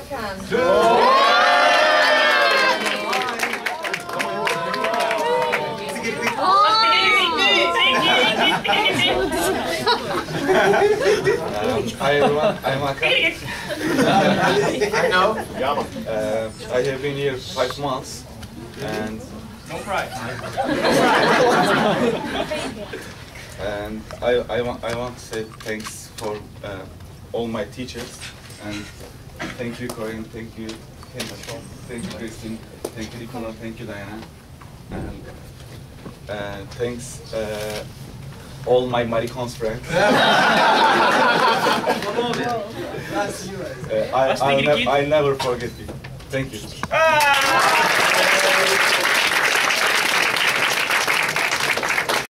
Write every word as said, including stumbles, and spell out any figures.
Hakan. um, hi everyone, I'm Hakan. I know. Uh, I have been here five months, and Don't cry. and I I want I want to say thanks for uh, all my teachers, and thank you Corinne, thank you Kendall, thank you Christine, thank you Nicola, thank you Diana, and uh, thanks uh, all my Maricons friends. uh, I I'll ne I never forget you. Thank you.